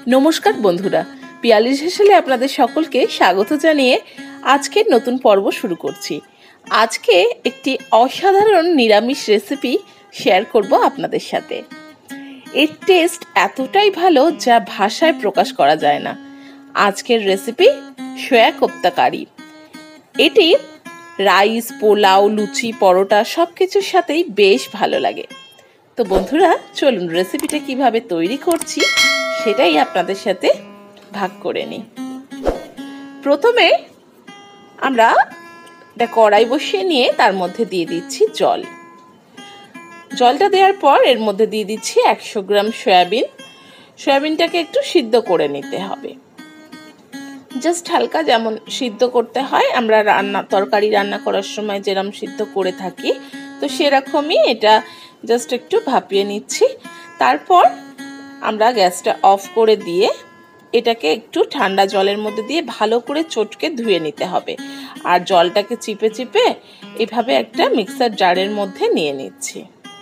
নমস্কার বন্ধুরা, পিয়ালির হেসেলে আপনাদের সকলকে স্বাগত জানিয়ে আজকের নতুন পর্ব শুরু করছি। আজকে একটি অসাধারণ নিরামিষ রেসিপি শেয়ার করব আপনাদের সাথে। এর টেস্ট এতটাই ভালো যা ভাষায় প্রকাশ করা যায় না। আজকের রেসিপি সয়া কোপ্তা কারি। এটি রাইস, পোলাও, লুচি, পরোটা সব কিছুর সাথেই বেশ ভালো লাগে। তো বন্ধুরা, চলুন রেসিপিটা কিভাবে তৈরি করছি সেটাই আপনাদের সাথে ভাগ করে নিই। প্রথমে আমরা একটা কড়াই বসিয়ে নিয়ে তার মধ্যে দিয়ে দিচ্ছি জল। জলটা দেওয়ার পর এর মধ্যে দিয়ে দিচ্ছি 100 গ্রাম সয়াবিন। সয়াবিনটাকে একটু সিদ্ধ করে নিতে হবে, জাস্ট হালকা, যেমন সিদ্ধ করতে হয় আমরা তরকারি রান্না করার সময় যেরকম সিদ্ধ করে থাকি, তো সেরকমই এটা জাস্ট একটু ভাপিয়ে নিচ্ছি। তারপর আমরা গ্যাসটা অফ করে দিয়ে এটাকে একটু ঠান্ডা জলের মধ্যে দিয়ে ভালো করে চটকে ধুয়ে নিতে হবে। আর জলটাকে চিপে চিপে এভাবে একটা মিক্সার জারের মধ্যে নিয়ে নিচ্ছি।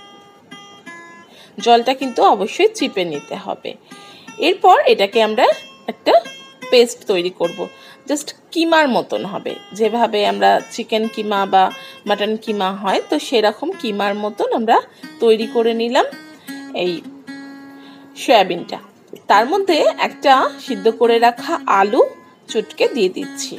জলটা কিন্তু অবশ্যই চিপে নিতে হবে। এরপর এটাকে আমরা একটা পেস্ট তৈরি করব, জাস্ট কিমার মতন হবে, যেভাবে আমরা চিকেন কিমা বা মাটন কিমা হয়, তো সেরকম কিমার মতন আমরা তৈরি করে নিলাম এই সয়াবিনটা। তার মধ্যে একটা সিদ্ধ করে রাখা আলু চটকে দিয়ে দিচ্ছি।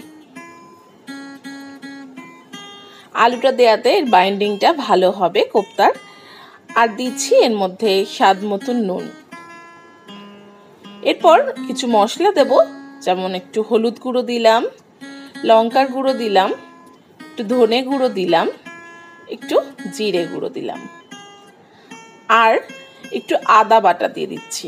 আলুটা দেওয়াতে এর বাইন্ডিংটা ভালো হবে কোপ্তার। আর দিচ্ছি এর মধ্যে স্বাদ মতন নুন। এরপর কিছু মশলা দেব, যেমন একটু হলুদ গুঁড়ো দিলাম, লঙ্কার গুঁড়ো দিলাম, একটু ধনে গুঁড়ো দিলাম, একটু জিরে গুঁড়ো দিলাম, আর একটু আদা বাটা দিয়ে দিচ্ছি,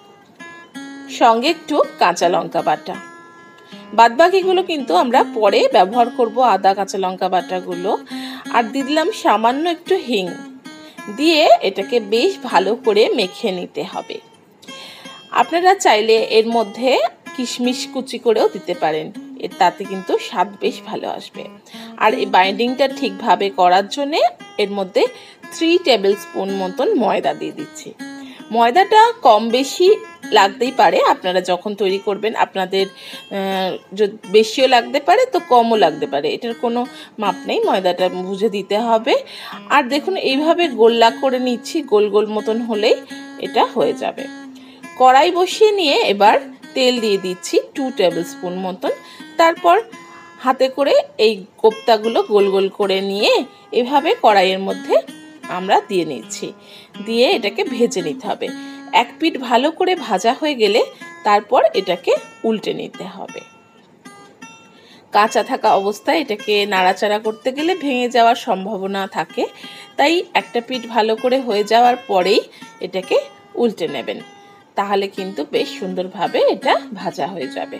সঙ্গে একটু কাঁচা লঙ্কা বাটা। বাদবাকিগুলো কিন্তু আমরা পরে ব্যবহার করব, আদা কাঁচা লঙ্কা বাটাগুলো। আর দিয়ে দিলাম সামান্য একটু হিং, দিয়ে এটাকে বেশ ভালো করে মেখে নিতে হবে। আপনারা চাইলে এর মধ্যে কিশমিশ কুচি করেও দিতে পারেন, তাতে কিন্তু স্বাদ বেশ ভালো আসবে। আর এই বাইন্ডিংটা ঠিকভাবে করার জন্যে এর মধ্যে 3 টেবিল স্পুন মতন ময়দা দিয়ে দিচ্ছি। ময়দাটা কম বেশি লাগতেই পারে, আপনারা যখন তৈরি করবেন আপনাদের বেশিও লাগতে পারে, তো কমও লাগতে পারে, এটার কোনো মাপ নেই, ময়দাটা বুঝে দিতে হবে। আর দেখুন এইভাবে গোল্লা করে নিচ্ছি, গোল গোল মতন হলেই এটা হয়ে যাবে। কড়াই বসিয়ে নিয়ে এবার তেল দিয়ে দিচ্ছি 2 টেবিল স্পুন মতন। তারপর হাতে করে এই কোপ্তাগুলো গোল গোল করে নিয়ে এভাবে কড়াইয়ের মধ্যে আমরা দিয়ে নিচ্ছি, দিয়ে এটাকে ভেজে নিতে হবে। এক পিঠ ভালো করে ভাজা হয়ে গেলে তারপর এটাকে উল্টে নিতে হবে। কাঁচা থাকা অবস্থায় এটাকে নাড়াচাড়া করতে গেলে ভেঙে যাওয়ার সম্ভাবনা থাকে, তাই একটা পিঠ ভালো করে হয়ে যাওয়ার পরেই এটাকে উল্টে নেবেন, তাহলে কিন্তু বেশ সুন্দরভাবে এটা ভাজা হয়ে যাবে।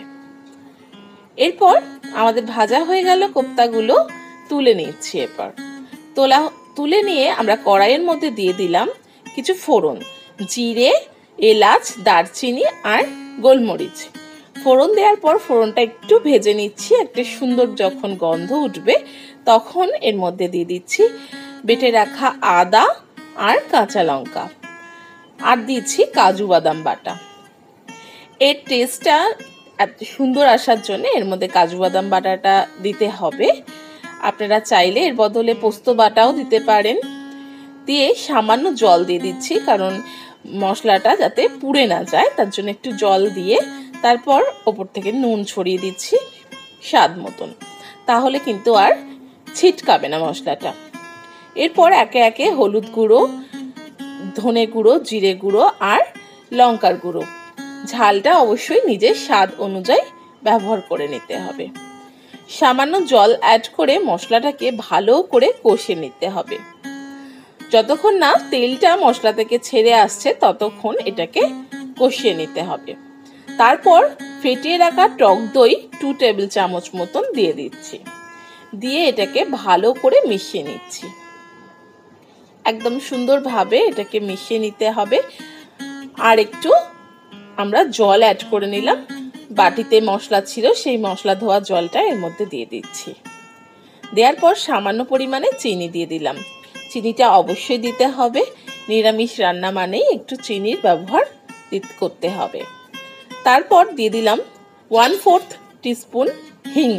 এরপর আমাদের ভাজা হয়ে গেল কোপ্তাগুলো, তুলে নিচ্ছি। এরপর তুলে নিয়ে আমরা কড়াইয়ের মধ্যে দিয়ে দিলাম কিছু ফোড়ন, জিরে, এলাচ, দারচিনি আর গোলমরিচ। ফোড়ন দেওয়ার পর ফোড়নটা একটু ভেজে নিচ্ছি, একটা সুন্দর যখন গন্ধ উঠবে তখন এর মধ্যে দিয়ে দিচ্ছি বেটে রাখা আদা আর কাঁচা লঙ্কা, আর দিচ্ছি কাজু বাদাম বাটা। এর টেস্টটা এত সুন্দর আসার জন্য এর মধ্যে কাজু বাদাম বাটাটা দিতে হবে। আপনারা চাইলে এর বদলে পোস্ত বাটাও দিতে পারেন। দিয়ে সামান্য জল দিয়ে দিচ্ছি, কারণ মশলাটা যাতে পুড়ে না যায়, তার জন্য একটু জল দিয়ে তারপর ওপর থেকে নুন ছড়িয়ে দিচ্ছি স্বাদ মতন, তাহলে কিন্তু আর ছিটকাবে না মশলাটা। এরপর একে একে হলুদ গুঁড়ো, ধনে গুঁড়ো, জিরে গুঁড়ো আর লঙ্কার গুঁড়ো, ঝালটা অবশ্যই নিজের স্বাদ অনুযায়ী ব্যবহার করে নিতে হবে। সামান্য জল অ্যাড করে মশলাটাকে ভালো করে কষে নিতে হবে। যতক্ষণ না তেলটা মশলা থেকে ছেড়ে আসছে ততক্ষণ এটাকে কষিয়ে নিতে হবে। তারপর ফেটিয়ে রাখা টক দই 2 টেবিল চামচ মতন দিয়ে দিচ্ছি, দিয়ে এটাকে ভালো করে মিশিয়ে নিচ্ছি। একদম সুন্দরভাবে এটাকে মিশিয়ে নিতে হবে। আর একটু আমরা জল অ্যাড করে নিলাম, বাটিতে মশলা ছিল সেই মশলা ধোয়া জলটা এর মধ্যে দিয়ে দিচ্ছি। দেওয়ার পর সামান্য পরিমাণে চিনি দিয়ে দিলাম। চিনিটা অবশ্যই দিতে হবে, নিরামিষ রান্না মানেই একটু চিনির ব্যবহার করতে হবে। তারপর দিয়ে দিলাম 1/4 টিস্পুন হিং।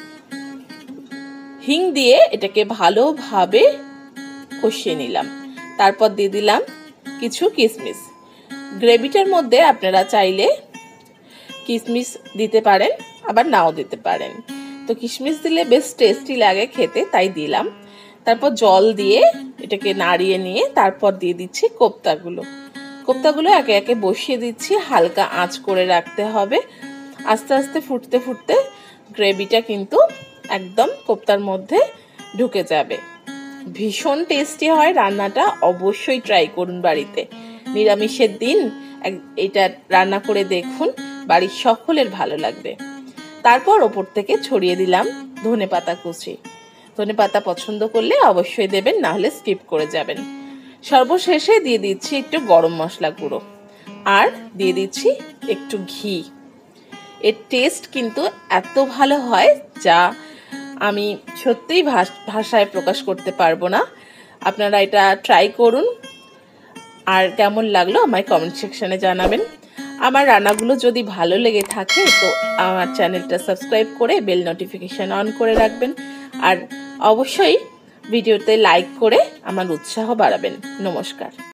হিং দিয়ে এটাকে ভালোভাবে কষিয়ে নিলাম। তারপর দিয়ে দিলাম কিছু কিশমিশ। গ্রেভিটার মধ্যে আপনারা চাইলে কিশমিশ দিতে পারেন, আবার নাও দিতে পারেন। তো কিশমিশ দিলে বেশ টেস্টি লাগে খেতে, তাই দিলাম। তারপর জল দিয়ে এটাকে নাড়িয়ে নিয়ে তারপর দিয়ে দিচ্ছি কোপ্তাগুলো একে একে বসিয়ে দিচ্ছি। হালকা আঁচ করে রাখতে হবে। আস্তে আস্তে ফুটতে ফুটতে গ্রেভিটা কিন্তু একদম কোপ্তার মধ্যে ঢুকে যাবে। ভীষণ টেস্টি হয় রান্নাটা, অবশ্যই ট্রাই করুন বাড়িতে। নিরামিষের দিন এটা রান্না করে দেখুন, বাড়ির সকলের ভালো লাগবে। তারপর ওপর থেকে ছড়িয়ে দিলাম ধনেপাতা কুচি। ধনেপাতা পছন্দ করলে অবশ্যই দেবেন, না হলে স্কিপ করে যাবেন। সর্বশেষে দিয়ে দিচ্ছি একটু গরম মশলা গুঁড়ো, আর দিয়ে দিচ্ছি একটু ঘি। এর টেস্ট কিন্তু এত ভালো হয় যা আমি সত্যিই ভাষায় প্রকাশ করতে পারবো না। আপনারা এটা ট্রাই করুন, আর কেমন লাগলো আমায় কমেন্ট সেকশনে জানাবেন। আমার রান্নাগুলো যদি ভালো লেগে থাকে তো আমার চ্যানেলটা সাবস্ক্রাইব করে বেল নোটিফিকেশন অন করে রাখবেন, আর অবশ্যই ভিডিওতে লাইক করে আমার উৎসাহ বাড়াবেন। নমস্কার।